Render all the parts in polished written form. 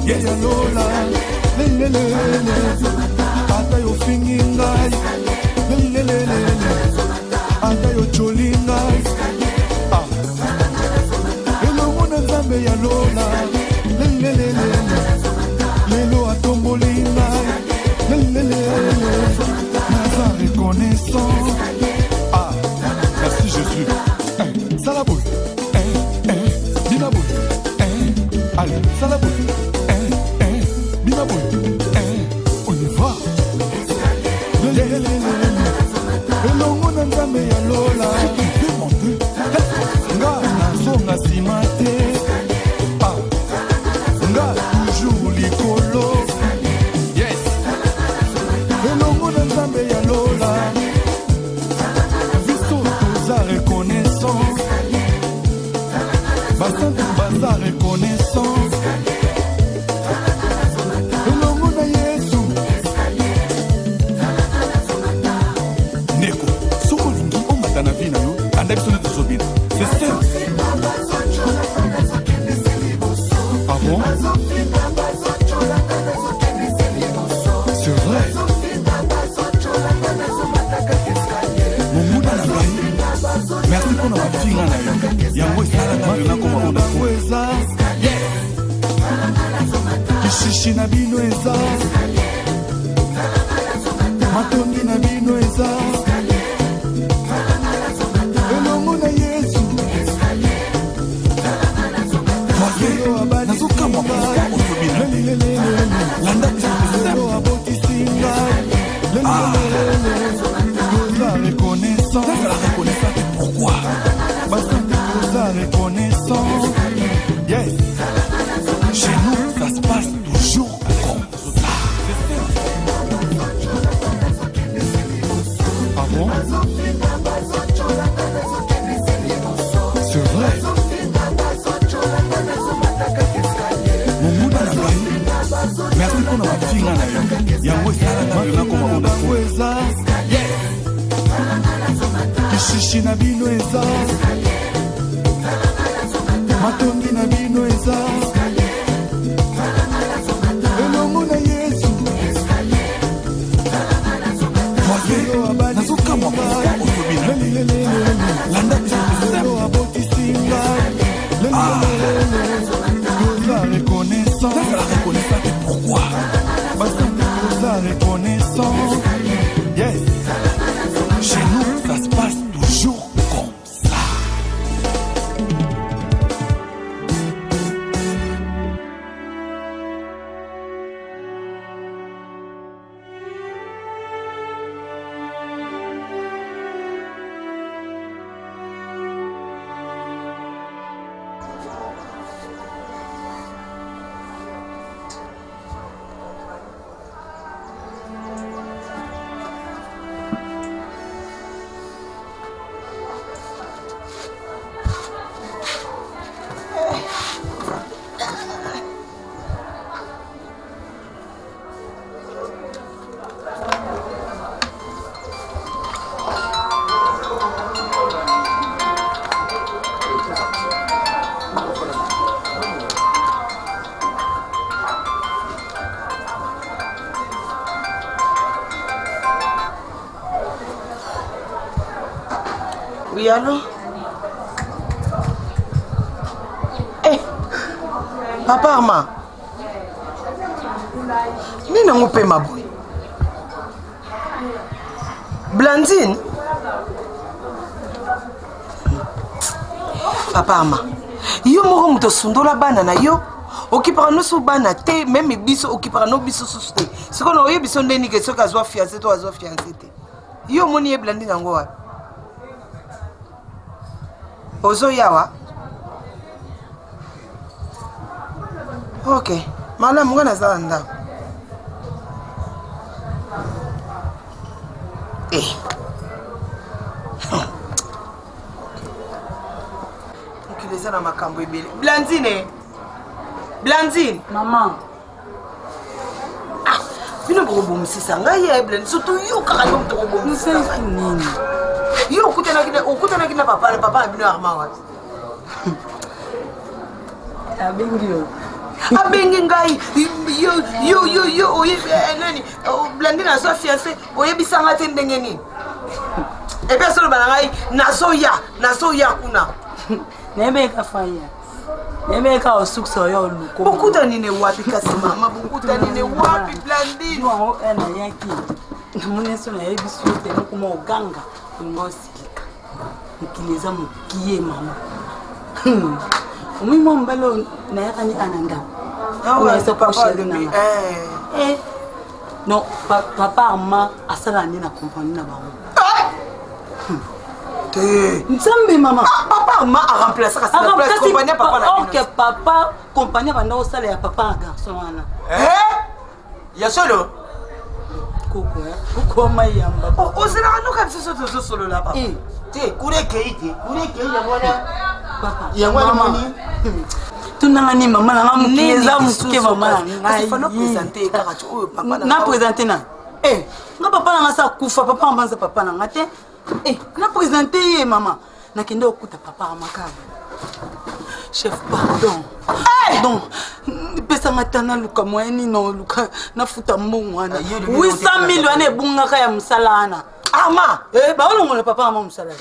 ya lola lelelele ata yo fingi ngai lelelele ata yo choli ngai elongo na nzambe ya lola lelelele lelo atomboli ngai lelelele naza reconnaissant merci Jésus Salaboui Binaboui allez Salaboui Binaboui on y va elongo na nzambe ya lola nga nazonga nsima te nga toujours likolo yes elongo na nzambe ya lola biso toza reconnaissant basantu baza reconnaissant elongo na Yesu neko soko lingi ongata na vi na yo anda biso nde tozobina c'est ça. Ah bon? C'est vrai. Mumuna na ngai merci mpona bafinga na yo yango esalaka yo nakoma ondako eza kishishi na bino eza matongi na bino eza elongo na Yesu nazokama landa biso abotisinga toza reconnaissant pourquoi basantu toza reconnaissant yes chez nous ça se passe toujours comme ça. Ah bon? C'est vrai. Mumuna na ngai merci mpona bafinga na yo yango esalaka yo nakoma ondako eza kishishi na bino eza matongi na bino eza elongo na Yesu nazokama landa biso abotisinga toza reconnaissant pourquoi basantu toza reconnaissant yes chez nous ça se passe toujours comme ça. Oui, allô? Eh, Papa Arma. Nina ngope maboy. Blandine? Papa Arma. Yo moko muto sundola bana na yo. Okipara no so bana te, même biso okipara no biso suste. Siko no yo biso ndeni ke soka azwa fiancé to azwa fiancé te. Yo moni e Blandine ngo wa. Ozo yawa? Ok. Mala munga na zala nda. Eh. Ukileza na makambo ebele. Blandine. Blandine. Maman. Ah, bino bobo msisa ngai ya Blandine. Surtout yo kaka yo bobo msisa nini? Yo okutana kina papa bino Arma wa. Abengi yo. abengi ngai yo oyebi nani Blandine azo fiancé oyebisanga te ndenge nini epe soloba na ngai nazoya kuna nayebeka faya nayebeka osukisa yo luko bokuta nini wapi kasi mama bokuta nini wapi Blandine wango ena yaki namoni so nayebiso te nokoma oganga ngosilika mokiliza mokie mama omimo mbalo nayakani ananda non papa ama asala nini na compagnie na bango nzambe mama papa ama a remplacé compagnie papa na OK papa compagnie banda osala ya papa garçon wana ya solo koko mayamba osala noka biso solo la papa te kureke ya mwana papa ya mwana moni tunanga mama na mukeza musuke mama ngai fa no présenter kaka tu oyo papa na présenter na nga papa na sa kufa papa mbanza papa na ngate na présenter ye mama nakende okuta papa amakaba chef pardon pesa matana luka moyeni no luka nafuta mbongo wana 800,000 wana ebungaka ya msalana ama baolongola papa ama msalana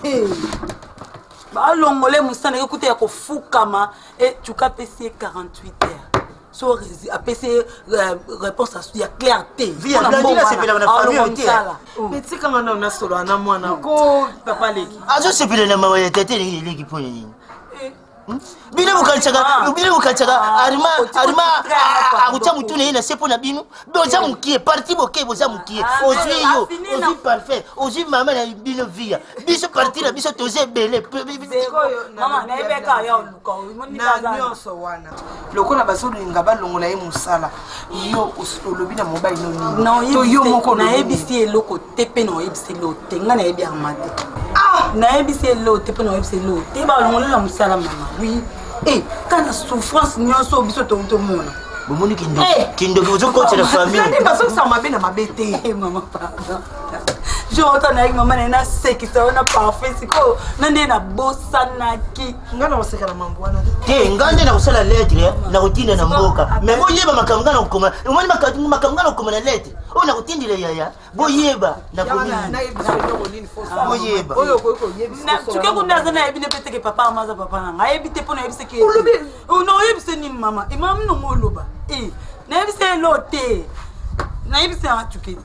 balongole musana ekuta ya kofukama tuka pesi 48 heures so apesi réponse ya clarté via Blandine sepela na famille mais tika ngana na solo ana mwana ko papa leki azo sepela na mawa ya tete leki pona nini bino bukanchaka arima akucha mutune ina sepo na bino boza mukie parti boke boza mukie ozwi yo ozwi parfait ozwi mama na bino via biso parti na biso toze bele mama na ebeka ya luka na nyonso wana lokola bazolinga balongola ye musala yo olobi na mobile noni to yo moko na ebisi eloko te pe na ebisi lo te nga na ebi amate na ebisi elo te pe na ebisi lo te balongola musala mama oui kana souffrance nyonso biso to mona bomoni kindo kizo kocha la famille nani baso sa mabe na mabete mama pardon j'entends avec maman na seki sa na parfait siko nande na bosana ki ngana oseka na mambo wana te ngande na kusala lettre na kutinda na mboka mais boyeba makamngana ukoma umani makamngana ukoma na lettre ona kutindile yaya boyeba na komini na ebiso ndoko nini fosa boyeba oyo ko yebisa na tuke kundaza na ebine peteke papa amaza papa na ngai ebite pona ebise ke no ebise ni mama imam no ngoloba na ebise lote na ebise atuke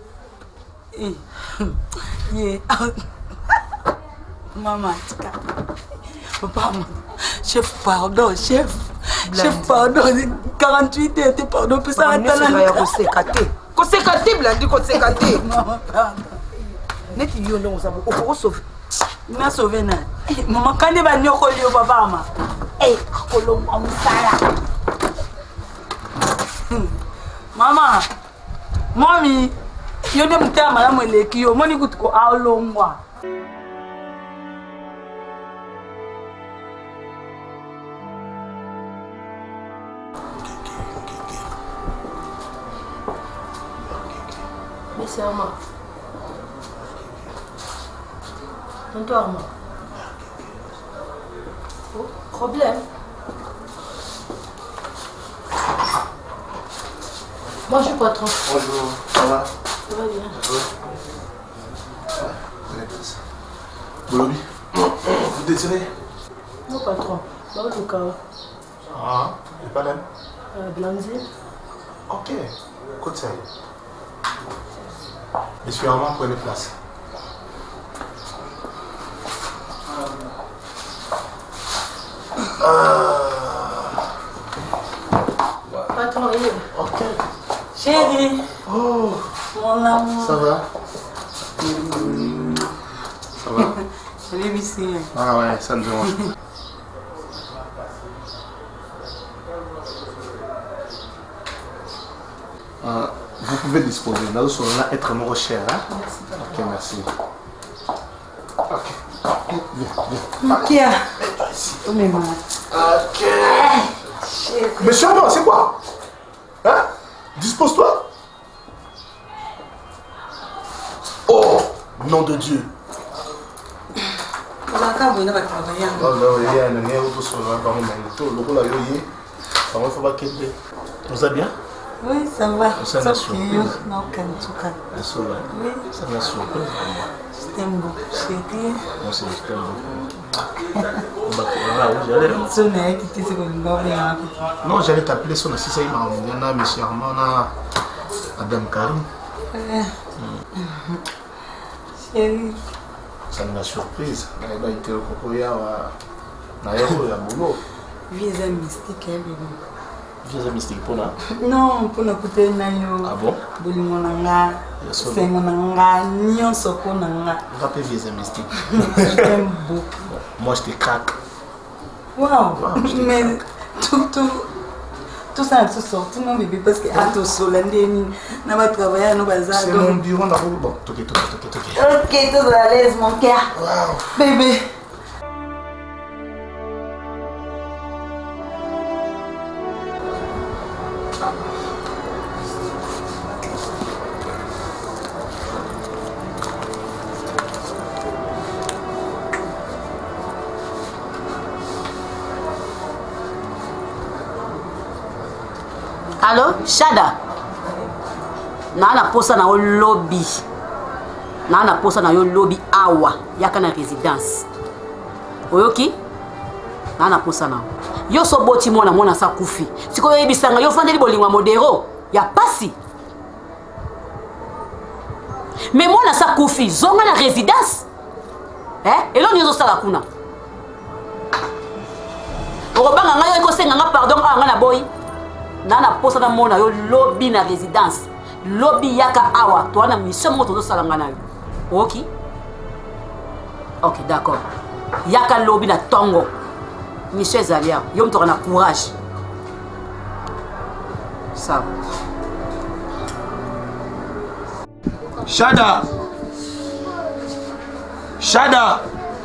ye mama tika papa chef pardon chef pardon 48 heures pardon pesa atala ya koseka te Blandi koseka te mama pardon neti yo ndongo sabo oko sauver na sauver na mama kane ba nyoko yo papa ma akolomba musala mama mami yo de mutama malamu eleki yo moni kutuko alongwa Mais c'est Armand. Tonton Armand. Oh, problème. Bonjour patron. Bonjour, ça va? Ça va bien. Bolobi, vous désirez? Non patron. Dans le cas. Ah, et pas l'aime? Blandine. Ok, écoute ça. Monsieur Armand, prenez place. Patron, il est. Ok. chérie Oh, mon amour ça va? Ça va? je l'ai ici Ah ouais, ça ne dérange pas. Vous pouvez disposer. Nous sommes là, être mon cher. Hein? Merci patron. Ok, merci. Ok. Viens. Kia Ici. oh mais maman Ok. Monsieur Armand, c'est quoi? Hein? Dispose-toi. Oh, nom de Dieu. on va quand même travailler Non, non, il y a un nez autour sur le banc, mais tout le monde a eu. Comment faut pas qu'elle vous allez bien? Oui, ça va. Ça m'a surpris. Non, calme, tout calme. Oui. Ça m'a surpris. Je t'aime beaucoup, chérie. Moi aussi, je t'aime beaucoup. Non, j'allais t'appeler sur le site. Il m'a envoyé un monsieur Armand, Adam Karim. Chérie. Ça m'a surprise. Il a été au Cocoya. Visa mystique, Visa mystique pour là? Non, pour nous couper nayo. Ah bon? Boulimonanga, Sengonanga, Nyonsokonanga. Rappelez visa mystique. Je t'aime beaucoup. Moi je te craque. Waouh! Mais tout ça, tout sort, tout mon bébé, parce que à tout seul, on va travailler à nos bazars. C'est mon bureau, on a bon. Ok, tout à l'aise, mon cœur. Wow. Bébé. Allô, Shada. Nana posa na yo lobby. Nana posa na yo lobby awa. Yaka na résidence. Oyoki? Nana posa na yo so boti mwana sa kufi. Siko yebisanga yo fandeli bolingwa modero. Ya pasi. Mais mwana sa kufi zonga na résidence. Elo nyozo sala kuna. Orobanga ngayo ikosenga nga pardon nga na boy. Nana posa na mona yo lobby na résidence. Lobby yaka awa. Toi na mission moto do salanga na yo. Ok? Ok, d'accord. Yaka lobby na tongo. Mission Zalia. Yo mto na courage. Ça. Shada. Shada.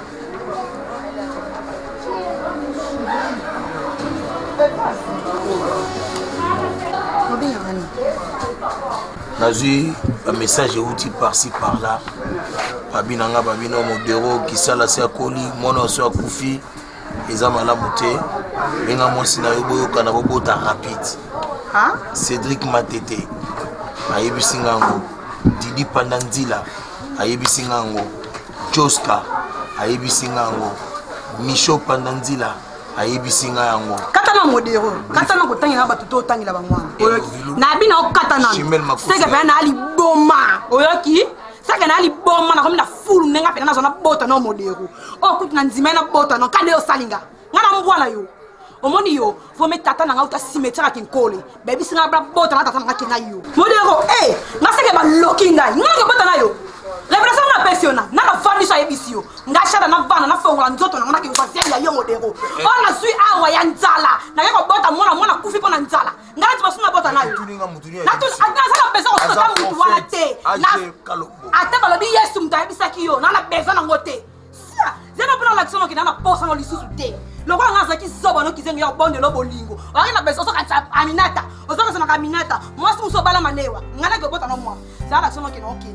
Nazui un message outil par-ci par-là. Babinanga babino modero qui sala se akoli mono so akufi ezamala muté benga mosi na yobo kana bobota rapide. Cédric Matete ayebisingango Didi Pandandila ayebisingango Joska ayebisingango Micho Pandandila ayebisingango katana modero katana ko tangina batu to tangila bamwana na bina o katana sega bana ali boma oyoki sega na ali boma na komna fulu nenga pena zona bota no modero o kutina nzima na bota no kande o salinga ngana mbwana yo omoni yo fo me tata na ngauta cimetière kinkole baby singa bra bota na tata ngaki na yo modero ngasege ba lokinga ngaka bota na yo L'impression na pensiona na na vandi so ebisio ngashada na vana na fongola nzoto na ngaki ngwazeli ya yo modero ona sui awa ya nzala na yako bota mwana kufi pona nzala ngala tibasuna bota na yo na tu agasa na pesa ko sota mutu wana te na ate balobi yesu mta ebisaki yo na na pesa na ngote sia zena pona l'action ki na posa no lisusu te loko ngaza ki soba no kizenga ya bonde lo bolingo waki na pesa so ka aminata ozoka sana ka aminata mwasi muso bala manewa ngana ke bota no mwa za l'action ki no okini.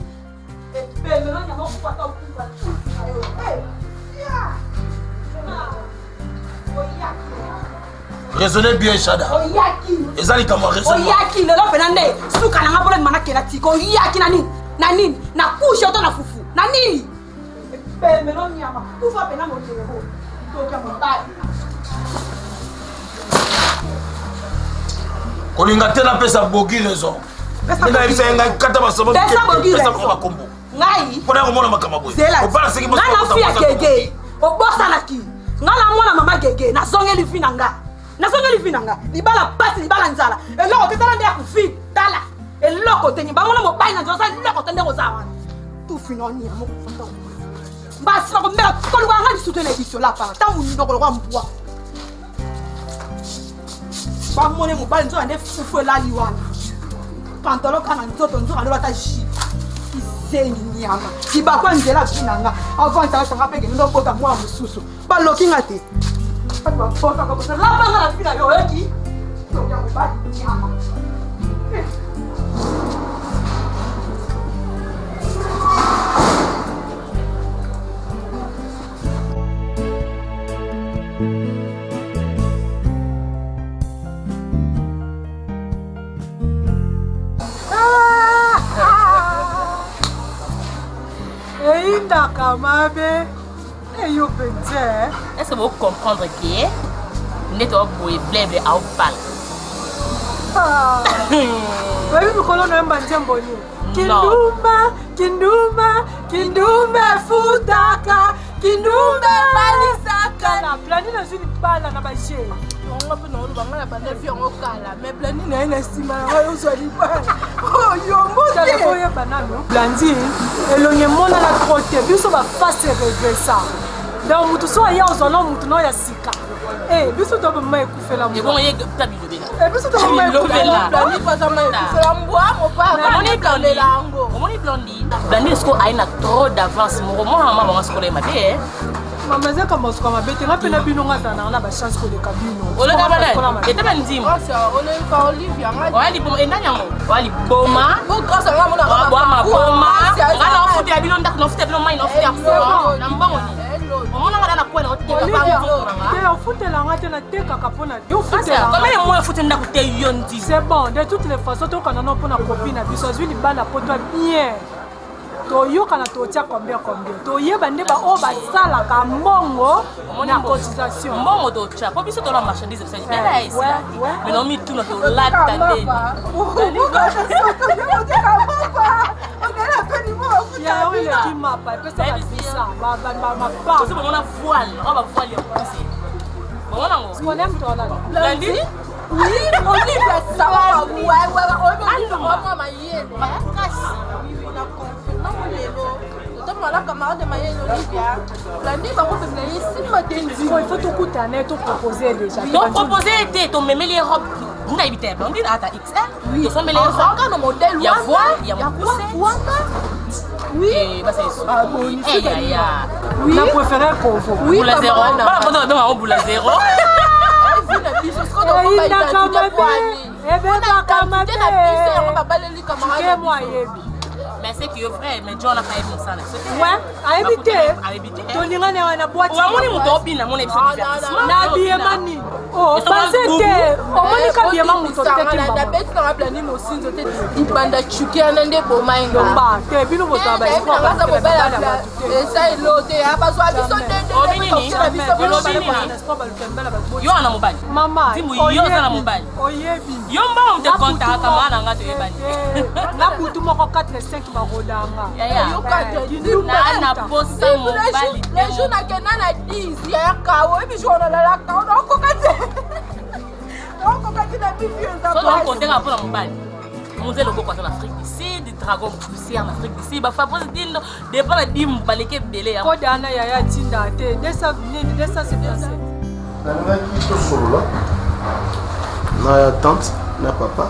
Raisonnez bien, Shada. Ezali kama raisonnement. Oyaki lelo penande suka na ngapole mana kela tiko oyaki na nini na kusha to na fufu na nini pemelo nyama kufa pena motero to kama mbai kolinga tena pesa bogi raison. Nina isenga kata basobo pesa kwa kombo. Ngai pona ko mona makama boy. O bala seki mo. Na fia gege. O bossa na ki. Ngala mwana mama gege na zongeli finanga. Na zongeli finanga. Libala pasi libala nzala. Eloko ketala ndia kufi tala. Eloko tenyi ba mona mo bai na nzosa eloko tende ko zawa. Tu finoni mo kufuta. Basi ba ko mela ko lwa ngani sutele biso la pa. Ta munyi ndoko kwa mpwa. Ba mone mo bai nzo ande fufu la liwana. Pantalo kana nzoto nzo alo ta shi. Nyama kiba kwa nzela kinanga avant ça ça rappelle que nous bota moi mususu ba lokinga te ba bota ko la banga la fila yo eki to ya ba nyama Fundaka mabe. Et yo penze. Est-ce que vous comprenez que n'est pas boy blebe au bal? Ah. Oui, nous connaissons un bandit bonnier. Kindumba Fundaka. Kindumba Balisaka. Na plani na zuni bala na baje. On va prendre le banc la bande fi on kala. Mais plani na ina sima na yo zoli bala. Oh yo mbote. Ça faut y banano. Blandi elonye mona la trotte. Biso ba face rêver ça. Donc mutu so ya ozona mutu no ya sika. Eh biso to ba mai kufela mbo. Bon ye tabi de bela. Eh biso to ba mai kufela. Blandi pas ça mai kufela mbo mo pa. Comment est blondie? Blandi est-ce qu'on a trop d'avance? Mon maman va se coller ma tête. Maman c'est comme ça ma bête. On a bino ngata na on a ba chance ko de kabino. O le kabana. Et ta bandimo. On est pas Olivia. Wali boma endanyango. Wali boma. Bo grâce à moi na ba boma. Ngana ofuti ya bilo ndako ofuti ya bilo mai ofuti ya so. Na mbongo ni. Omona ngana na kwena oteka ba mvura nga. Te ofuti la ngata na teka kapona. Yo futi la. Comment moi ofuti ndako te yondi. C'est bon, de toutes les façons to kana no pona copine biso zwi libala poto bien. To yo kana to tia combien. To yeba ndeba o ba sala ka mbongo na cotisation. Mbongo to tia. Ko biso to la marchandise ça. Bela ici. Mais non mi tout na to lata ndeni. Ya oui le qui m'a pas parce que ça ba c'est bon on a voile, on va voile en plus. Bon on a on aime toi là. Lundi? Oui, on dit ça va. Ouais, on dit moi ma yene. Il faut tout coûter, tout proposer déjà. Donc proposer était ton mémé les robes. Vous n'avez pas on dit à ta XL. Oui. Sont mêlés robes. Modèle. Il y a voile, il y a coussin. Oui. Et bah c'est ça. Oui. Oui. On préfère qu'on voit. Oui. Boule à zéro. Voilà, on boule à zéro. Mais c'est que vrai, mais John a pas aimé ça. Ouais, à éviter. Tolinga na boîte. On moni muto opina mon épisode divertissement. Na bien mani. Oh, pensez on moni ka bien muto tete na bête na plani mo sinzo te ibanda chukia na nde bomainga. Ba, te bino bota ba. Ça est loté, aba so abiso yo ana mobali. Mama. Dimu yo ana mobali. Oyebi. Yo mba on te contact kama na ngato yebani. Na butu moko 4 5 marodanga. Na posa mobali. Les jours na kena na 10 ya kawo ebi jona la kawo donc kokati. Donc kokati na bibi on ça. Donc on t'a pour la mobali. Nous allons beaucoup en Afrique ici, des dragons poussés en Afrique ici. Bah Fabrice dit de pas la dim baleke belé. Ko dana ya tinda te desa nini desa c'est français. Na qui to solo là. Na tante, na papa.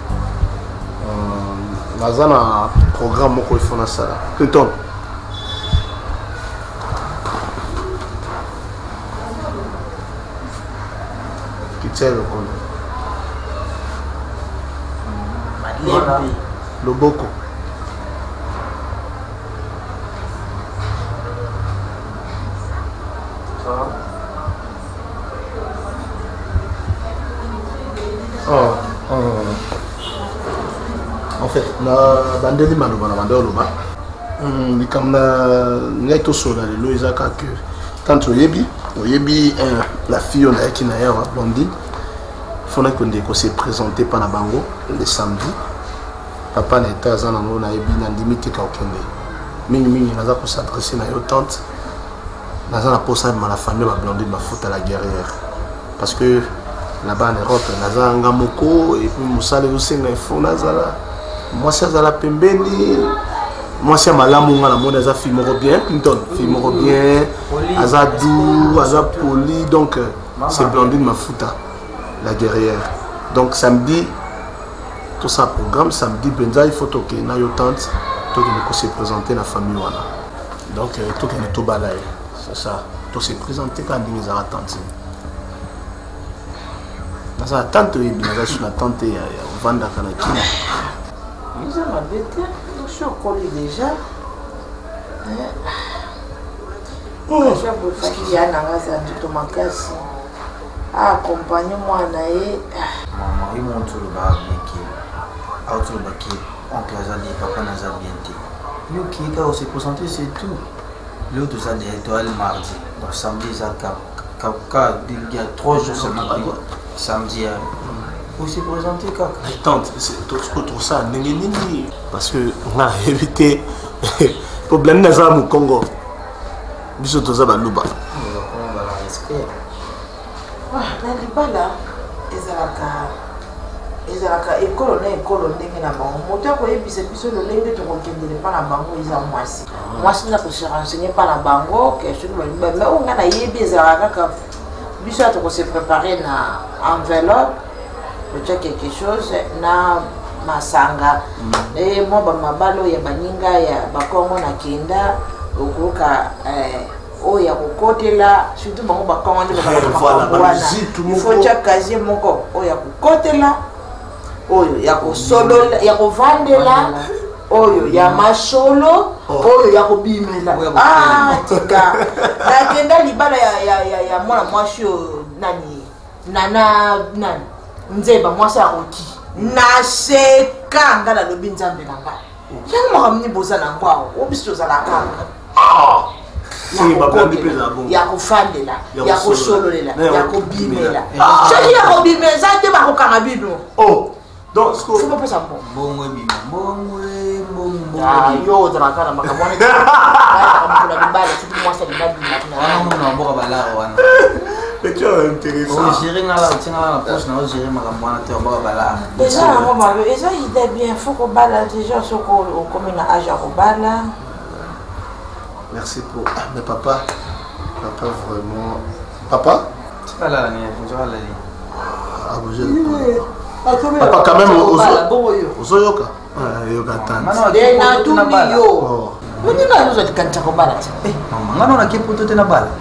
Nazana programme moko ifona sala. Clinton. Kitelo kono. Loboko. En fait, na bandeli maloba na bandelo loba. Likamna ngeto sola lelo ezaka que quand oyebi la fille on a qui na ya blondine. Fona konde ko se présenter par na bango le samedi. Papa n'était pas en train de limiter quelqu'un. Mingi naza ko s'adresser na yo tante. Naza na posa ma la famille va blonder ma faute à la guerrière. Parce que là-bas en Europe naza ngamoko et puis musale yo senga fo nazala. Moi c'est à la pembeni. Moi c'est malamu ngala mo naza fille moko bien Clinton, fille moko bien, azadou, azapoli donc c'est blondine ma faute la guerrière. Donc samedi tout ça programme samedi benza il faut toquer na yo tante to de se présenter la famille wana donc to que to balai c'est ça to se présenter quand des za tante na sa tante et bien na sa tante ya vanda kana kina ils ont ma bête je suis collé déjà parce qu'il y a na ngasa tout makasi accompagne-moi na e maman il monte le bas bien qui autre baki oncle azali papa naza bien te yo qui ka se concentrer c'est tout Léo, tout ça, l'étoile mardi. Donc, samedi, ça, il y a 3 jours seulement. Samedi, où s'est présenté, Kaka? Tante, c'est tout ça, parce que on a évité problème dans le Congo. Biso tout ça, Balouba. On va la respect. Libala, ezalaka ekolo na ekolo ndenge na bango moto akoyebisa biso lolenge tokokendele mpa na bango eza mwasi mwasi na koserensegne mpa na bango question me onga nayebi ezalaka kaka biso ya tokose prépare na enveloppe kotia quelque chose na masanga mwa bamabalo ya baninga ya bakongo na kenda okoka oyo ya kokotela surtout bango bakongo nde wana ifo tia kazie moko oyo ya kokotela oyo ya kosolola ya kovandela oyo ya masolo oyo ya kobimela tika nakenda libala ya mwana mwasi oyo nani nani nzeba mwasi akoti naseka nga nalobi nzambe na ngai yango makamini boza na ngo awo obisi tozalaka ya kofandela ya kosololela ya kobimela soki ya kobimela eza te bakokanga bino donc faut pas ça bon yo ozalaka na makambo wana la libala soki mwasi alibala wana mboka balaro wana c'est intéressant gérer na la tina la poche na gérer makambo wana te mboka balaro déjà yango mabe eza idée bien faut kobala déjà soko okomi na âge ya kobala. Merci pour... Ah, mais papa vraiment... Papa? C'est pas là, tu vas aller. Ah, vous êtes... Papa, quand même, aux Oyoka. Yoka tante. Maman, on a qui pour tout na balle.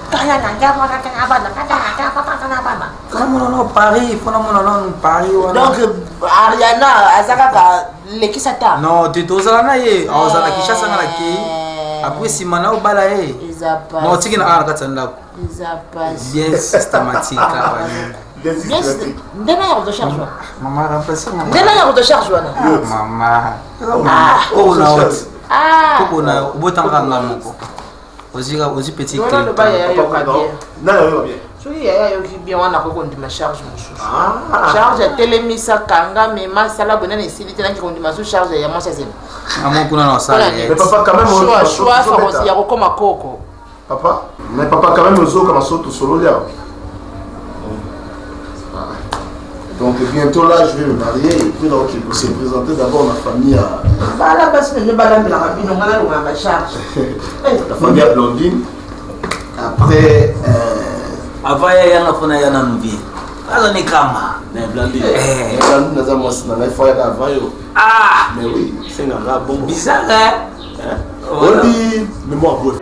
Paris, Paris. Donc, Ariana, Azaka, l'équisata. Non, tu es là, Ozana qui chasse à après si mana obala non tiki na ala katanda bien systématique bien ndena ya de charge maman remplacer maman ndena ya de charge wana maman oh na hot koko na obotanga ngamoko ozi petit clip na bien soki yaya yoki bien wana ko kondima charge mosusu charge ya telemisa kanga mema sala bonane esili te nangi kondima so charge ya mwasi azema amokuna na sala mais papa quand même choix fa ya kokoma koko papa mais papa quand même ozo comme ça tout solo là donc bientôt là je vais me marier et puis donc il faut se présenter d'abord ma famille à voilà parce que ne bala la rabino ngala lo ma charge la famille à Blondine après avant yana fona yana nuvi alors ni kama na Blondine Blondine naza mwasi na life ya avant yo mais oui c'est un bon bizarre on dit mais moi beau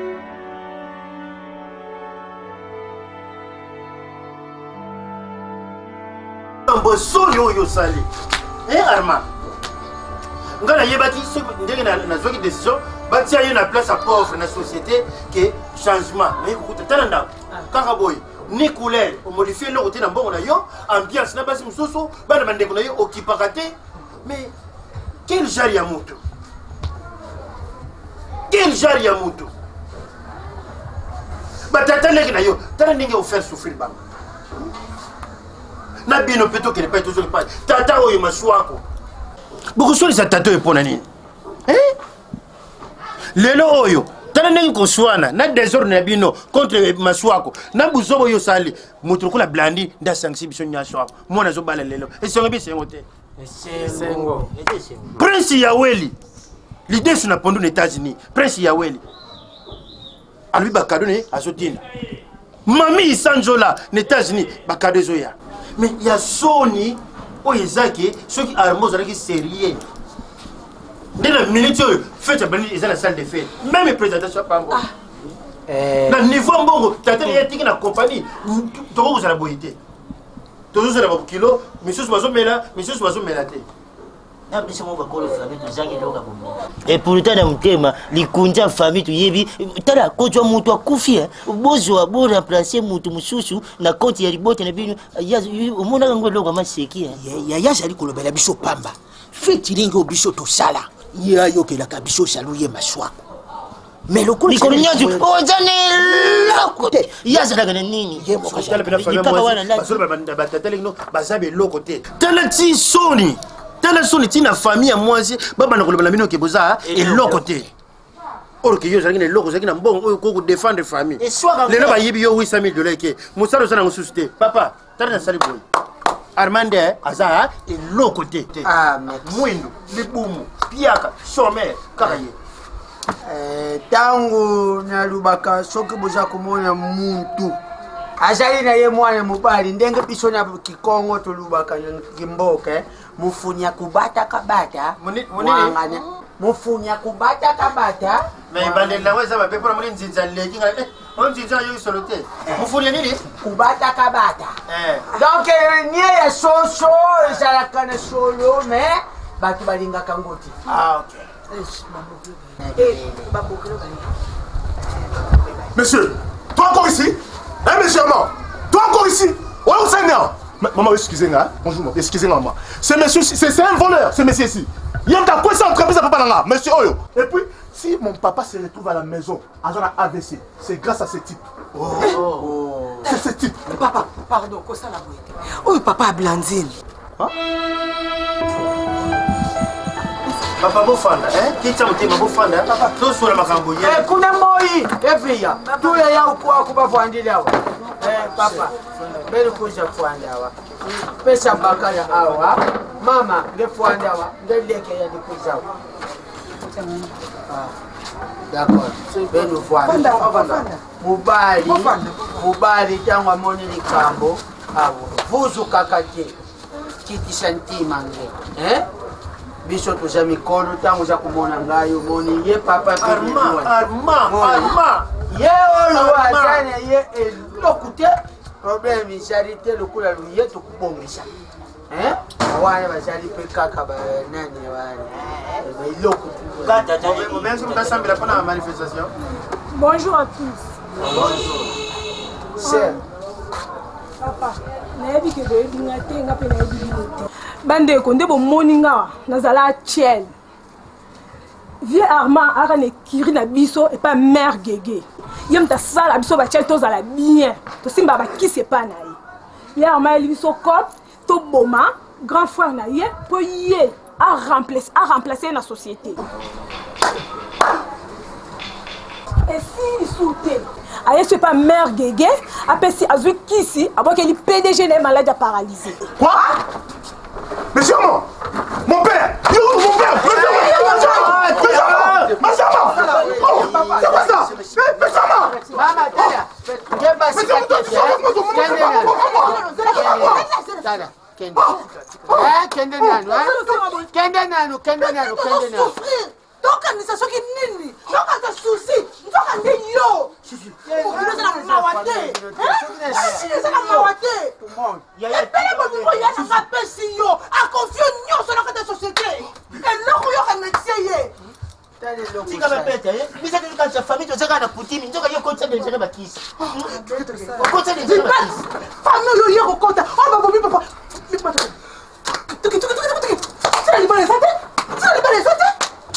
mboso yo sali Armand ngala yebaki ndenge na zoki décision batia yo na place à pauvre na société que changement mais écoute talanda kaka boy ni couleur on modifie le côté na mbongo na yo ambiance na basi msusu bana bandeko na yo okipaka te mais quel genre ya moto batata ndenge na yo tala ndenge offert souffrir bango na bino plutôt que ne pas toujours pas tata oyo maswako bokosolisa tata oyo mpona nini lelo oyo tala ndenge koswana na désordre na bino contre maswako na buzobo oyo osali moto lokola blandi nde asangisi biso nyonso ako mwana azobala lelo esengo bisengo te prince yaweli l'idée sur na pondu na États-Unis prince yaweli alobi bakado ne azotina mami isanzola na États-Unis bakado ezoya mais il y a Sony oyo ezaki soki armo ozalaki sérieux nde na minute oyo fete ya bani eza na salle de fête même présentation pango na niveau mbongo tata yetiki na compagnie tokokozala boye te tozozala bakilo misusu bazomela te et pourtant na mutema likunja famille tuyebi tala kojwa mutu akufi bozwa bo remplacer mutu mususu na konti ya ribote na bino omona ngo logo maseki ya zali kolobela biso pamba fetilingi obiso tosala ye ayokela ka biso saluye maswako mais lokolo likolo nyonso ozane eloko te ye azalaka na nini baza beloko te tala ti soni ntina famille ya mwasi babanda koloba na bino ke boza eloko te oro ke yo ozalaki na eloko ozalaki na mbongo oyo kodefendre famille lelo bayibi yo 800 000 dollars ke mosala oza nango susu te papa tala nasali boye Armande aza eloko te mwindo libumu piaka somere kaka ye tango nalubaka soki boza komona muntu azali na ye mwana mobali ndenge biso na kikongo tolubaka na kimboka mufunya kubata kabata mwanganya mufunya kubata kabata mais bande la weza ba pepo na muni nzinza leki ngala on nzinza yo solote mufunya nini kubata kabata donc nie ya soso ezalaka na solo mais batu balingaka ngoti ok. Monsieur, toi encore ici? Hein, monsieur Armand? Toi encore ici? Ouais, on s'en est. Maman, excusez-moi. Bonjour, excusez-moi, maman. Ce monsieur, c'est un voleur, ce monsieur ici. Il y a un quoi ça entreprise à papa là, monsieur Oyo. Et puis, si mon papa se retrouve à la maison, à zone AVC, c'est grâce à ce type. C'est ce type. Papa, pardon, quoi ça la boîte? Oh, papa Blandine. Hein? Papa bofanda, kita mutema bofanda, papa tosola makambo ye. Kuna moi, eviya. Tuya ya ukwa kuba fuandile awa. Papa, beli kuja fuanda awa. Pesa bakaya awa. Mama, le fuanda awa. Ndeleke ya dikuja awa. D'accord. Beli fuanda. Mubali tangu amoni likambo. Awo. Vuzu kakake. Kiti santima nge. Biso toza mikolo tango za kumona ngayo moni ye papa Arma ye olo azana ye elokute problème izalite lokula luye tukubongisa wana bazali pe kaka ba nani wana manifestation. Bonjour à tous. Bonjour. Cher. Papa, nayebi ke boyebi nga te nga mpe nayebi bino te bandeko nde bomoni nga nazala tiel vie Armand aka na ekiri na biso epa mare gege ye moto asala biso batiel tozala bien tosimba bakisi epa na ye ye Armand yeli biso cope toboma grand frère na ye mpo ye aremplace ye na société esili su te aye so epa mare gege apesi azwi kisi abwakeli PDG na ye malade ya paralysé. Quoi? Monsieur mon père! Mon père! C'est quoi ça? tokanisa soki nini tokata susi ntokande yo ezala mawa te ezala mawa te epele bomiko yananga apesi yo akonfio nyonso nakata société eloko yokanexie ye tika bapeta bisaka yokanisa famille tozaka na putimi nzoka yo kotisa delegere bakisi okotisa delegere bakisi famille oyo ye kokota oyo babomi papa tina libalesa te tina libalesa te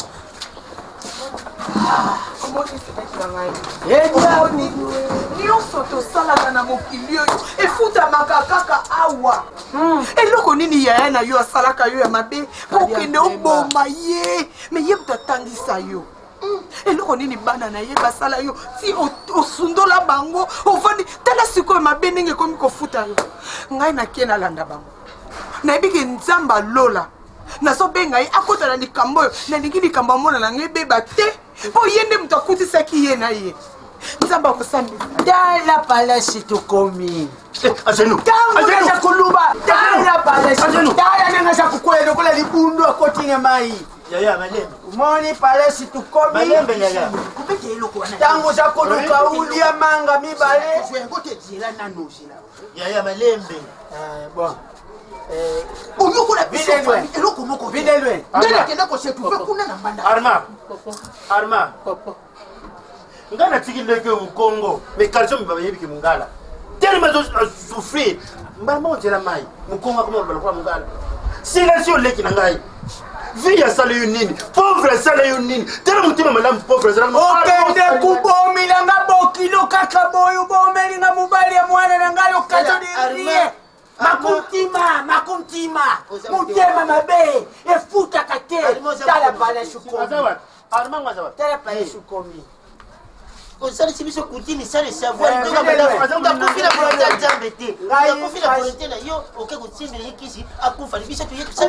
nyonso tosalaka na mokili oyo efutamaka kaka awa eloko nini yaya na yo asalaka yo ya mabe kokende oboma ye me ye moto atangisa yo eloko nini bana na ye basala yo ti osundola bango ovandi tala sikoyo mabe ndenge ekomi kofuta yo ngai nakie nalanda bango nayebi ke nzambe alola nazobenga ye akota na likambo oyo nalingi likambo amona na ngai ebeba te mpo ye nde moto akutisaki ye na ye nzambe akosambisa tala palasi tokomi Agenou. Tango kuluba. Tala pale. Tala nenga za kukwela lokola libundu akotinga mai. Yaya malembe. Moni pale si tukomi. Malembe yaya. Kupeke eloko wana. Tango za kuluka ulia manga mibale. Ngote zela nano zela. Yaya malembe. Bon. Oyoko la biso eloko moko. Vinelwe. Ndela kenda ko se trouver kuna na banda. Arma. Ngana tiki leke Congo. Mais kalso mbaba yebi ki mungala. Tellement souffrir. Mbama onjela mai. Mukonga kama balakwa mungala. Silence leki na ngai. vie asala yo nini pauvre asala yo nini tala motima malamu pauvre asala okende kubomilanga bokilo kaka boyo bomelinga mobali ya mwana na ngai okazo derie makumtima mutema mabe efutaka te tala pale shukomi tala pale shukomi osalisi biso kutini sale savoir ndokakofina volonté ya nzambe te okofina volonté na yo oke kosimbela ye kisi akufa biso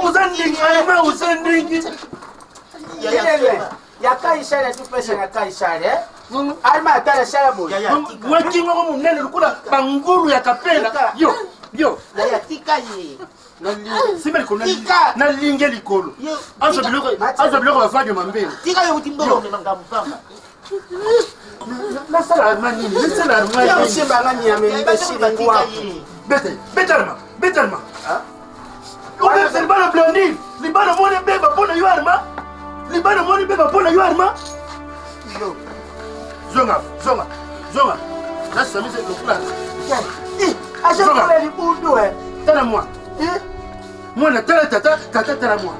yakaisale tupesa yakaisale alima atala sala boy wakingoko monene lokola bangulu ya kapela yo tika ye nalinge likolo azwa biloko bafadi mambele tika yo utimbolo makambo pamba nasala arma nini nasala arma yosimbanga nyame mbeshiringwa betalma obese libana blondine libana moni beba mpona yo arma libana moni beba mpona yo arma zonga nasamise lokula azokula libundu tala moi mwana tala tata tala moi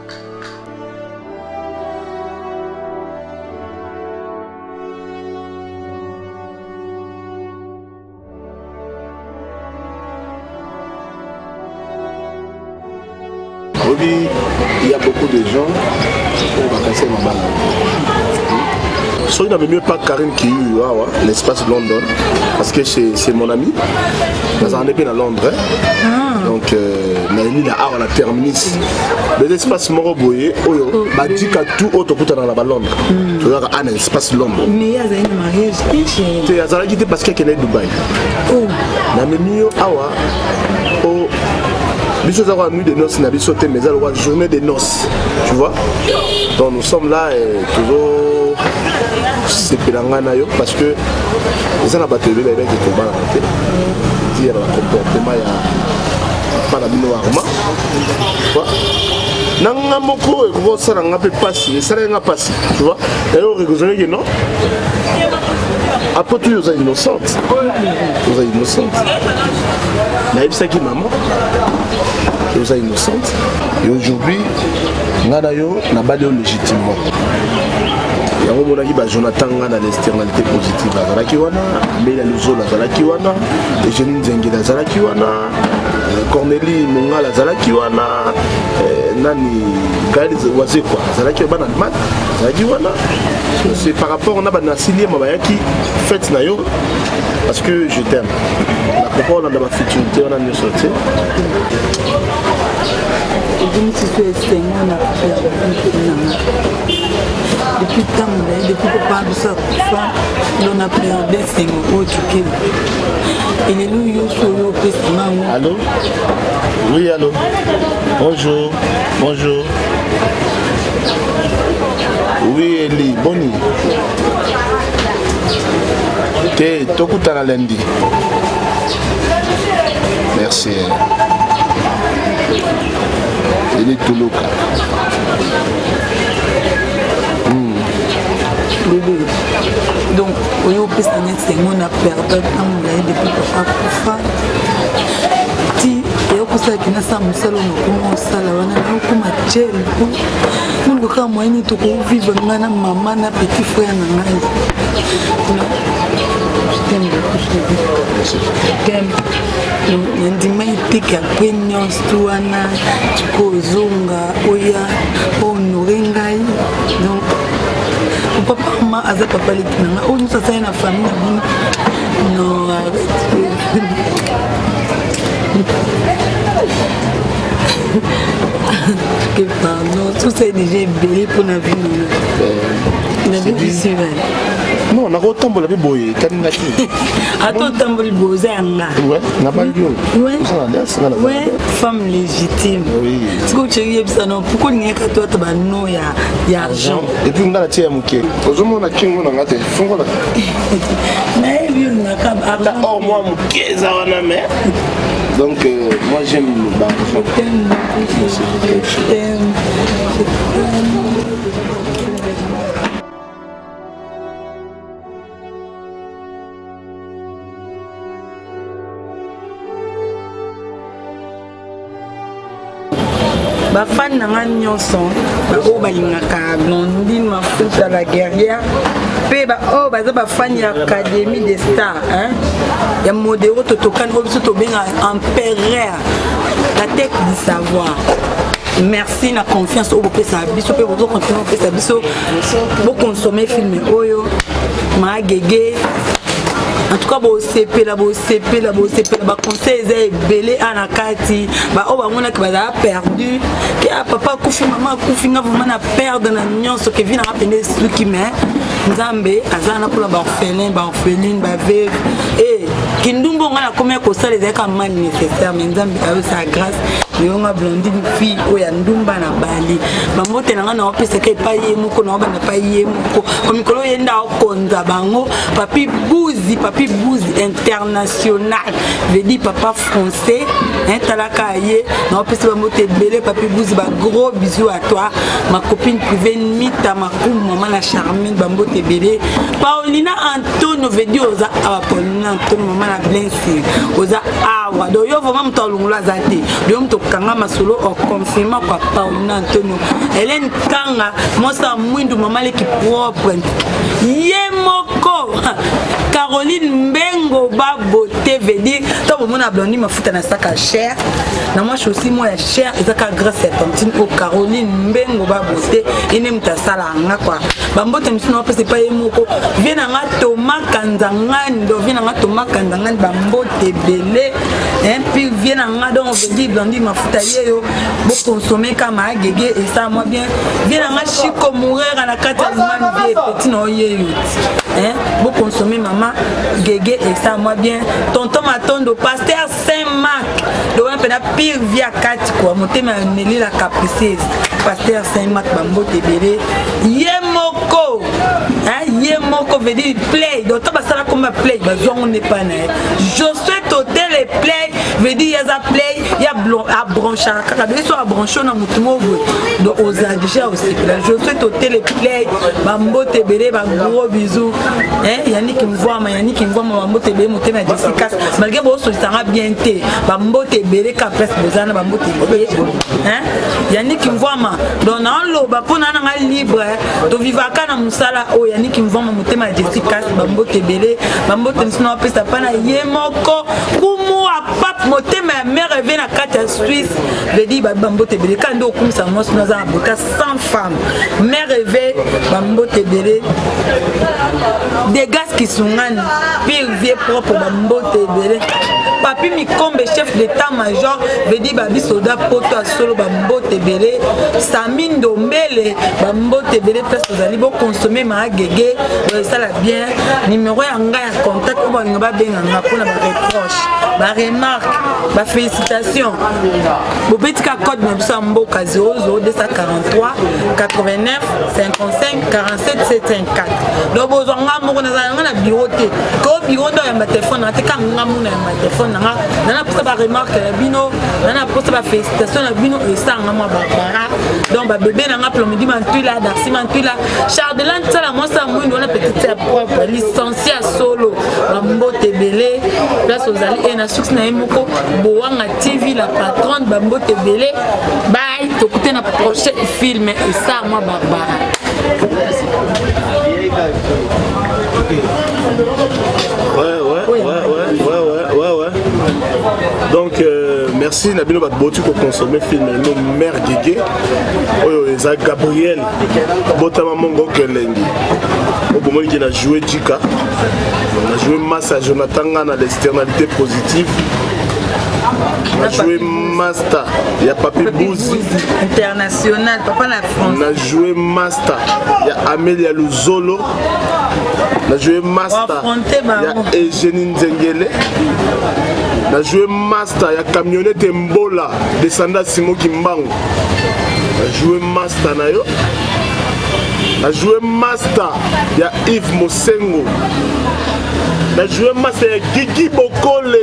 Il y a beaucoup de gens qui ont cassé ma balle. Soyez mieux pas Karine qui eu l'espace London parce que c'est mon ami. Dans un épée à Londres. Donc, Naïli a la terminus. Les espaces Moroboye, bah dit qu'à tout autre côté dans la Londres. Tu vois un espace Londres. Mais il y a un mariage. Tu as la guidée parce qu'il y a Dubaï. Namemio awa au Biso Zawa nuit de noces, n'a sauté mais la journée de noces. Tu vois? Donc nous sommes là et toujours c'est Pelanganayo parce que les gens battu les mecs qui tombent à dire le comportement ya pas la bino arma. Tu vois? Nanga moko et gros ça n'a pas passé, ça n'a pas passé. Tu vois? D'ailleurs rigolez que non. Après tout, vous êtes innocente. Vous êtes innocente. Naïb Saki maman. Vous êtes innocente. Et aujourd'hui, Nadayo n'a pas de légitimement. Il y a un moment où Jonathan a l'externalité positive à Zalakiwana, Béla Luzola Zalakiwana, Eugénie Zengela Zalakiwana, Cornélie Mongala Zalakiwana, Nani Gaël Wazekwa Zalakiwana, Zalakiwana. C'est par rapport à la Silia Mabayaki, fête Nayo, parce que je t'aime. La propos on a ma futurité, on a mieux sorti. Depuis tant depuis papa de ça, on a perdu 5 autres qui. Et les loups sont au pessimant. Allô? Oui, allô? Bonjour. Bonjour. Oui, Eli, Boni. T'es Tokutana lundi. Merci. Eli Toulouka. Donc, au lieu de faire on a perdu depuis papa Koufa. Si, et au cours de la salon, on a fait un peu moyen de vivre avec maman et petit frère. Je t'aime beaucoup, chérie. Ndima iteka kwenyos tuana kozonga oya honore ngai donc papa maman aza papa lekinanga oyo nyonso asali na famille na bino non que pardon tout ça est déjà ébélé pour la vie na vie difficile. Non, on a autant de boy, attends, tamboli boza yanga. Ouais, n'a pas eu. Ouais, femme légitime. Oui. Ce que tu dis, ça non. Pourquoi n'y a que toi, tu vas non y a argent. Et puis on a la tienne mouké. Aujourd'hui on a qui on a gâté. Fongo là. Mais oui, on a quand même. Oh moi mouké ça on a mais. Donc moi j'aime le bar. Je t'aime. bafani na nga nyonso baoyo balingaka Blondine Mafuta la guerrière mpe baoyo baza bafani ya Académie des Stars ya modero totokani oyo biso tobenga empereur la tête du savoir. Merci na confiance oyo bopesa biso mpe bozokontinue kopesa biso bokonsome filme oyo Magege. En tout cas, bosepela baconseil eza ebele ana kati baoyo bamona ke bazala perdu ke papa akufi mama akufi nga vraimen na perdre na nyonso ke vi nanga pene suki me nzambe aza na mpona baorphelin baorpheline baveve kindumbu nga nakomi kosala ezalaka mani nécessaire me nzambe ayosala grâce yonga Blondine fille oyo ya ndumba na bali bambote na nga na opesaka epai ye moko na obanda epai ye moko komikolo oyenda okonza bango papi buzi international veut dire papa français talaka ye na opesa bambote ebele papi buzi ba gros bisous à toi ma copine privée Mita Makumu maman na Charmine bambote ebele Paulina Antonio veut dire oza awa Paulina Antonio maman na Blency oza awa do yo vraiment muto alungula zate do muto kanga masolo au confirma kwa Paulina Antonio Hélène Kanga mosa mwindu maman l'équipe propre Yemoko Caroline Mbengo Babote veut dire toi mon a Blondine Mafuta na sac à cher na moi je suis aussi moi cher et ça grâce à tantine au Caroline Mbengo Babote ene mutasala nga kwa bambote msino pese pa yemoko viena nga Thomas Kanzangando viena nga Thomas Kanzangando bambote belé puis viena nga donc veut dire Blondine Mafuta yeyo bo consommer kama Agege et ça moi bien viena nga Chico mourir à la carte man vie petit no yeyo bo consommer maman Gege et ça moi bien tonton Matondo pasteur Saint-Marc do un peu pire via 4 quoi monter ma Nelly la capriceuse pasteur Saint-Marc bambote belé yemoko yemoko veut dire play donc ça ça comme play bazon on n'est pas né je souhaite hôtel et play veut dire ya play ya blond à brancher kaka de so à brancher na mutumo donc aux déjà aussi je souhaite hôtel et play bambote belé ba gros bisous Yannick me voit bambote belé monter na Jessica malgré bo so ça bien té bambote belé ka presse bozana bambote belé Yannick me voit donc na loba pona na libre to vivaka na musala o Yannick me voit monter na Jessica bambote belé bambote nsino pesa pana yemoko kumu a pap monter ma mère revient na carte Suisse veut dire bambote belé quand ndo kumisa moi nous a avocat 100 femmes mère revient bambote belé des gaz qui sont ngani pire vie propre bambote belé papi Mikombe chef d'état-major veut dire babi soldat poto a solo bambote belé Samine Dombele bambote belé place aux ali bo consommer ma Agege ça la bien numéro ya nga ya contact ko ba nga benga nga pona ba reproche ba remarque ba félicitations bo betika code na biso mboka 00243 89 55 47 754 do bo zonga moko na bureau te ko bureau do ya téléphone na te ka nga mona ya téléphone na posa ba remarque na bino na posa ba félicitations na bino et ça nga mo ba donc ba bébé na nga plomidi mantula Darcy mantula Chardelan sala moi ça mwindo na petite à propre licencié solo bambote belé place aux ali et na succès na emoko boanga TV la patronne bambote belé bye to écouter na prochain film et ça moi Barbara ouais. Donc merci Nabino Batbotu pour consommer film no mère Gege. Oyo eza Gabriel Botama Mongo Kelengi. Obomoni qui a joué Jika. On a joué Massa Jonathan na l'externalité positive. On a joué Master, il y a Papi Bouzi international, papa la France. On a joué Master, il y a Amélia Luzolo. On a joué Master, il y a Eugénie Nzengele. On a joué Master, il y a Camionnette Mbola, descendant Simo Kimbango. On a joué Master Nayo. On a joué Master, il y a Yves Mosengo. On a joué Master, il y a Gigi Bokole.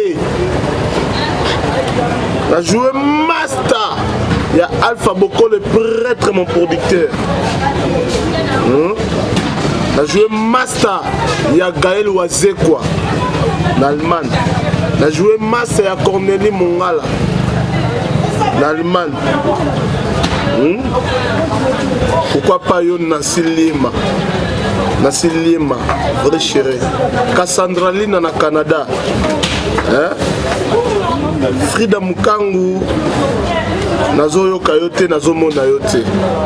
On a joué Master. Il y a Alpha Boko, le prêtre, mon producteur. On a joué Master. Il y a Gaël Wazekwa, l'Allemagne. On a joué Master. Il y a Cornélie Mongala. na Allemagne. Pourquoi pas yo Nancy Lima? Nancy Lima, vrai chéri. Cassandra Lina na Canada. Frida Mukangu nazoyoka yo te nazomona yo te.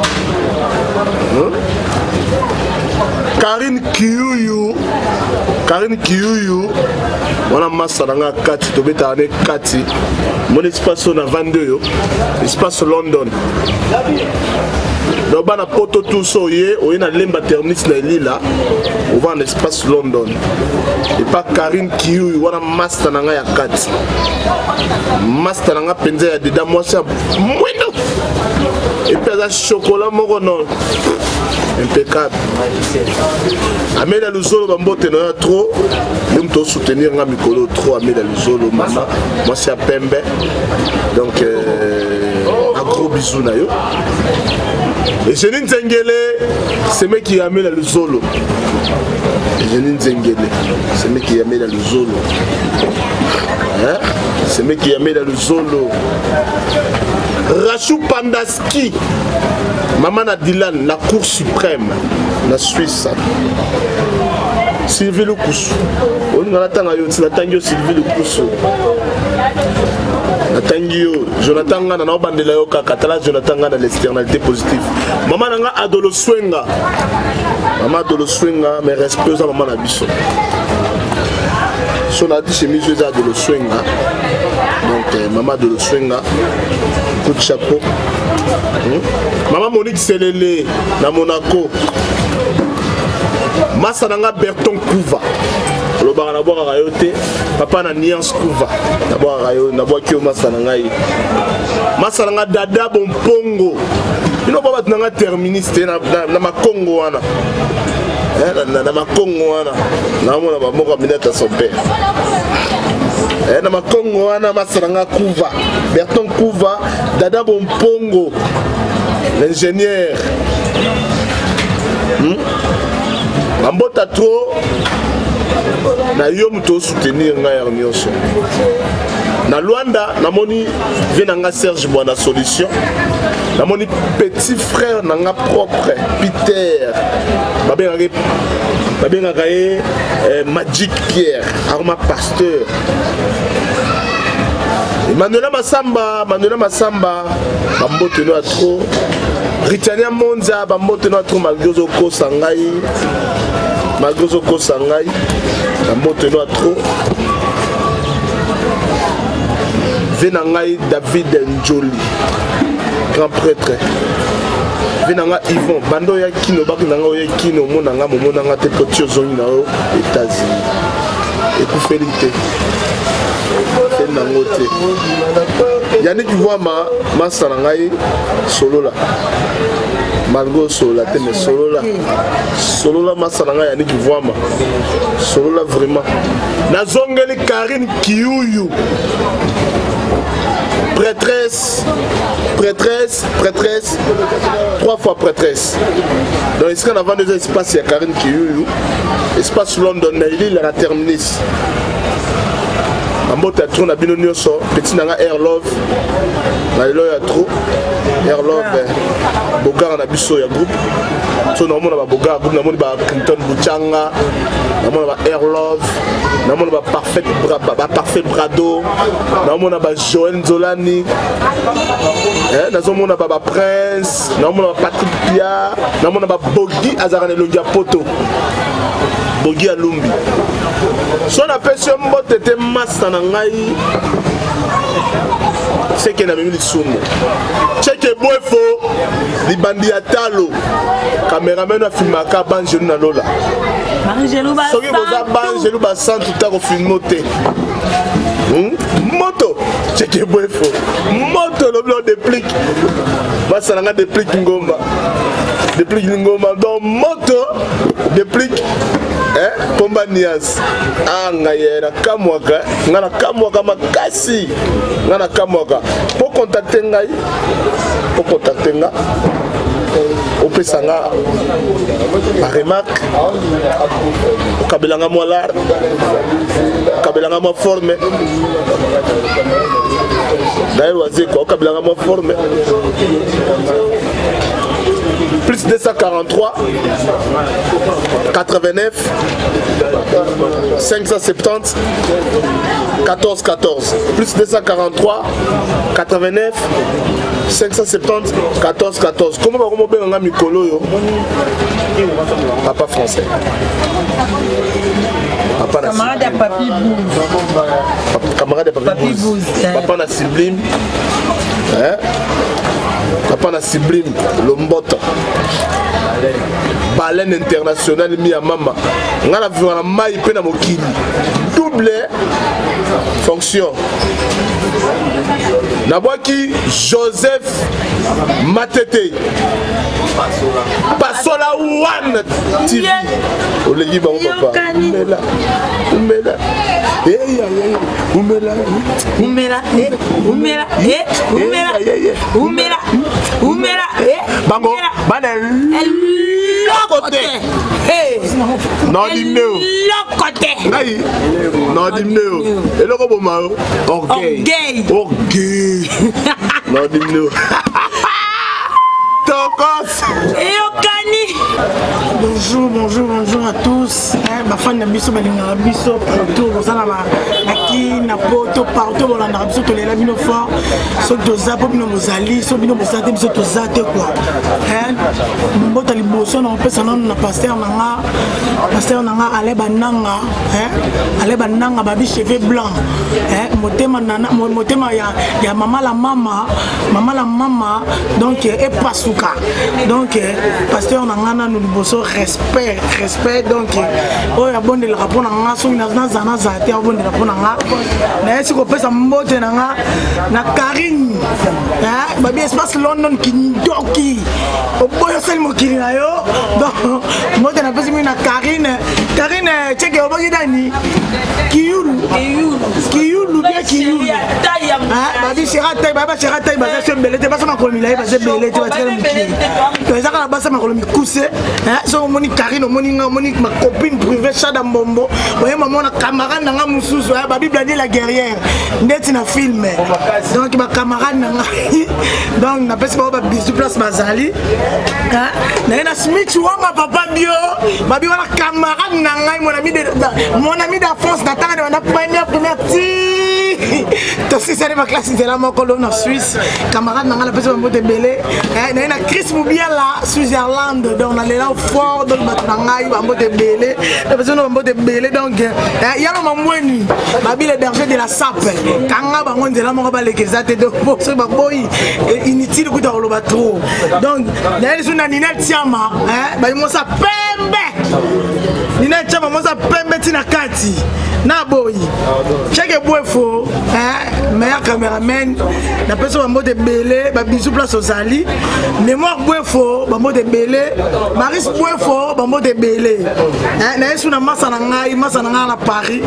Karine Kiyuyu wana masa nanga kati tobeta ane kati mon espace na 22 yo espace London donc bana poto tout so ye oye na lemba terminus na lila on va en espace London et pas Karine Kiyuyu wana masa nanga ya kati masa nanga penza ya deda mwasi mwendo et puis ça chocolat moko non impeccable. Amela Luzolo Bambote na trop, nous devons soutenir nga mikolo trop Amela Luzolo maman. Moi c'est à Pembe. Donc un gros bisou na yo. Et Jenine Zengele, c'est mec qui Amela Luzolo. Jenine Zengele, c'est mec qui Amela Luzolo. Hein? C'est mec qui Amela Luzolo. Rachou Pandaski. Maman na Dylan, la Cour suprême, la Suisse. Sylvie Lukusu. On a attendu Sylvie Lukusu. Attendu Jonathan Gana na bandela yo kakatala Jonathan Gana l'externalité positive. Maman nanga Adolo Swenga. Maman Adolo Swenga, mais respect aux maman na biso. Son a dit chez mes yeux Adolo Swenga. Donc maman Adolo Swenga. Coup de chapeau. Maman Monique Selele na Monaco. Massa nanga Berton Kouva. Le bar na boire rayote. Papa na Niance Kouva. Na boire rayote. Na boire kio massa nanga yi. Massa nanga Dada Bompongo. Ino baba nanga terministe na Makongo wana. Na Makongo wana. Na mona ba moko minute à son père. Na Makongo wana massa nanga Kouva. Berton Kouva, Dada Bompongo. L'ingénieur. Ambota trop na yo muto soutenir nga ya nyonso. Na Luanda namoni venanga Serge Bwana solution. Namoni petit frère nanga propre Peter. Babengaka ye Magic Pierre, Arma Pasteur. Manuela Massamba, Bambote no atro. Ritania Monza, Bambote no atro malgré Zoko Sangai. Bambote no atro. Venangai David Njoli, grand prêtre. Venanga Yvon, bando ya kino baki nanga ya kino monanga te potio zoni na États-Unis. Ekufélité. Yannick Voima, Massanangaï, solo là. Margot solo là, mais solo là, Massanangaï, Yannick Voima. Solo là vraiment. Nazongeli Karine Kiyuyu. Prêtresse, 3 fois prêtresse. Donc, est-ce qu'on a vendu des espaces, il y a Karine Kiyuyu. Espace London, il a terminé. Ambota trop na bino nyonso petit nanga Air Love na lelo ya trop Air Love bogar na biso ya groupe so na mona ba bogar groupe na mona ba Clinton Buchanga na mona ba Air Love na mona ba parfait Brado na mona ba Joël Nzolani na zo mona ba Prince na mona ba Patrick Pia na mona ba Bogi Azarane Longia Poto Bogi Alumbi. Son appellation mbote te massa na ngai. C'est que na mimi sumo. C'est que boefo li bandi atalo. Cameraman a filmé ka banjelu na lola. Banjelu ba. Soki boza banjelu ba sant tout à filmoté. Moto, c'est que boefo. Moto le blanc déplique. Massa na nga déplique ngomba. Déplique ngomba donc moto déplique Pomba Nias ngayera kamwaka ngana kamwaka makasi ngana kamwaka pour contacter ngai opesanga remarque okabelanga mwa l'art okabelanga mwa forme d'ailleurs wazeko okabelanga mwa forme plus 243 89 570 14 14 plus 243 89 570 14 14. Comment va vous faire un mikolo? Papa français. Camarade à Papi Bouz. Camarade à Papi Bouz. Papa na Sublime. Hein? Papa na Sublime. Lombota. Baleine internationale mi à mama. On a la vie en maille peine à mokili. Double fonction. Nabwaki Joseph Matete. Pasola One TV. Oleyi ba papa. Umela. Umela. Umela. Umela. Umela. Umela. Umela. Umela. Bango. Banel. Lokote. Hey. Nodimneo. Lokote. Aïe. Nodimneo. Et le robot maro. Orgueil. Orgueil. Nodimneo. Tokos. Bonjour, bonjour, bonjour à tous. Ma fan de Bisso, Bisso, partout, na poto, partout, on a Bisso, tous les labino forts, ceux de Zapo, Bino Mozali, ceux de Bino Mozali, Bisso, tous Zate, quoi. Mbota Liboso, on peut s'en donner pasteur Nanga, Aleba Nanga, Aleba Nanga, Babi cheveux blancs, Motema Nana, Motema, ya Mama la Mama, donc, et Pasuka. Donc, pasteur Nanga, nous Liboso, respect, donc, oh, il y a bon de la rapport Nanga, so, Zana Zate, bon de la rapport Nanga, mais si on peut s'emboter Nanga, na Karine, Babi espace London qui doki, au boy seul mokiri na yo, donc, moi, on a pas mis na Karine, check au bagi dani, Kiyulu, bien Kiyulu, Babi Chiratai, Baba Chiratai, Baba Chembelete, Baba Makolmila, Baba Chembelete, Baba Chembelete, les gens Baba Makolmi coussé, so moni Karine, moni ma copine privée Chada Mbombo, voyez maman na camarade nanga mususu, Babi bladi la guerrière, net na film, donc ma camarade nanga, donc na pesi Baba bisou place Mazali, na Smith wanga papa bio, Babi wana camarade nanga, mon ami d'enfance, natanga na première ti, tosi c'est ma classe de la mokolo na Suisse, camarade nanga la pesi Bambo de Belé, na Chris Mubiala, Switzerland, donc on a là fort dans le Batangaï, Bambo de Belé, la personne Bambo de Belé, donc il y a un moment Babi le berger de la Sape, Kanga Bangon de la Moraba les Kezate de Bosso Baboy, inutile que dans le bateau. Donc, il y a une Ninette Tiama, Babi Mosa Pembe, Ninette Tiama Mosa Pembe Tinakati, Naboy, chaque bois faux, meilleur caméraman, la personne Bambo de Belé, Babi sous place aux Ali, mémoire bois faux, Bambo de Belé, Maris bois faux, Bambo de Belé, Naïs une masse à Paris,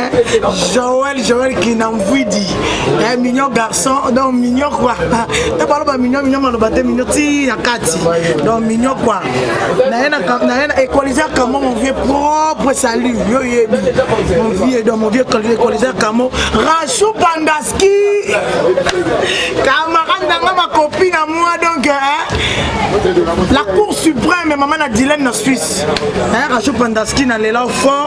Joël qui n'envoie dit, mignon garçon, donc mignon quoi, t'as parlé pas mignon, le bâtiment mignon, ti Akati, donc mignon quoi, n'a équalisé comme mon vieux propre salut, mon vieux équalisé comme Rachou Pandaski, camarade dans ma copine à moi donc, la Cour suprême, maman a Dylan en Suisse, Rachou Pandaski n'a là au fond,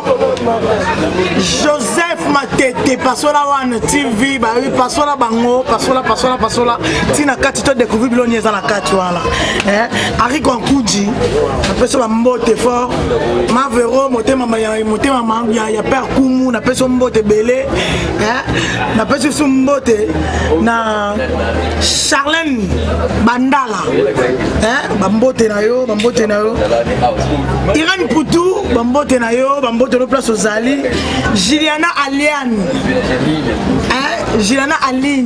Joseph Matete, Pasola One TV, Pasola Bango, Pasola, Tina Kati, tu as découvert Bilonier dans la Kati, voilà. Harry Kwankouji, après ça, Mbote fort, Mavero, Motema, il y a Père Koumou, on appelle son Mbote Belé, on appelle son Mbote, na Charlène Bandala, Bambote Nayo, Irène Poutou, Bambote Nayo, Bambote no place aux Ali, Juliana Aliane, Juliana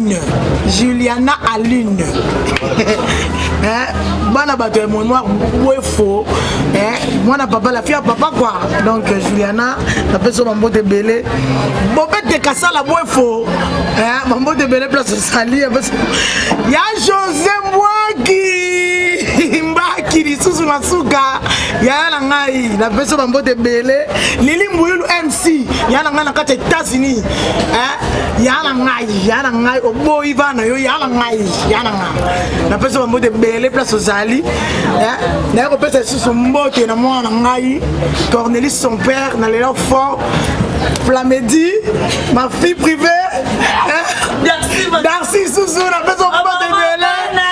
Aline, Bana bateau mon noir, faux, moi n'a papa, la fille à papa quoi, donc Juliana, la personne Bambote Belé, Bobette de Cassa la boue faux, Bambote Belé place aux Ali, il y a José Mbaki. yana ngai na peso bambote belé Lili Mbuyulu MC yana ngai na kati États-Unis yana ngai obo Ivana yo yana ngai na peso bambote belé place Ozali na ko pesa susu mbote na mwana ngai Cornelis son père na l'élan fort Flamedi ma fille privée Darcy susu na peso bambote belé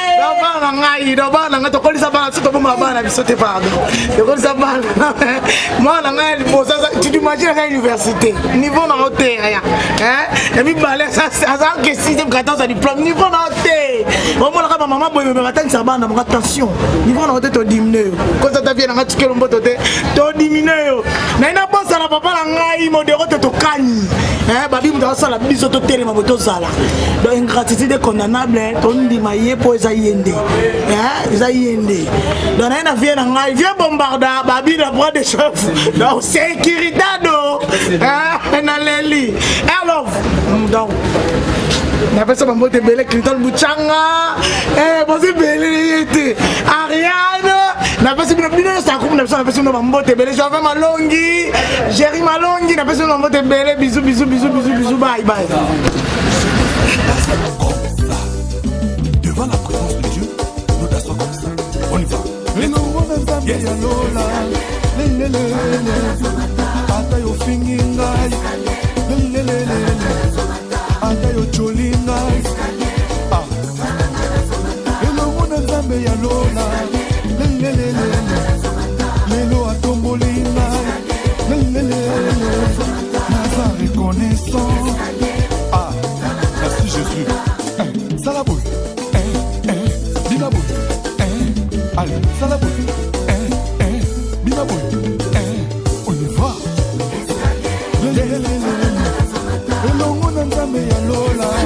ngai tokolisa bana soto bomba bana bisote pardon tokolisa bana mwana ngai libosa tu t'imagines à l'université niveau na hauteur et puis balé ça que 6e 14e diplôme niveau na hauteur au moins la maman boye me batani ça bana mon attention niveau na hauteur to diminuer quand ça vient na tikelo mboto te to diminuer na ina bossa na papa na ngai modéro to kani babi mu dans la biso to télé maboto sala donc ingratitude condamnable to ndima ye po eza yende eza yende donc na vient na ngai vient bombarda babi na bras de chef donc sécurité do na leli alors donc na pesa bambote belé Clinton Buchanga bosi belé était Ariane na pesa bino sa coupe na pesa bambote belé Joël Malongi Jerry Malongi na pesa bambote belé bisous bye devant la présence de Dieu nous t'assois comme ça on y va ata yo fingi ngai ata yo joli ngai elongo na nzambe ya lola lelo atomboli ngai naza reconnaissant merci Jésus salaboy binaboy allez salaboy binaboy on y va elongo na nzambe ya lola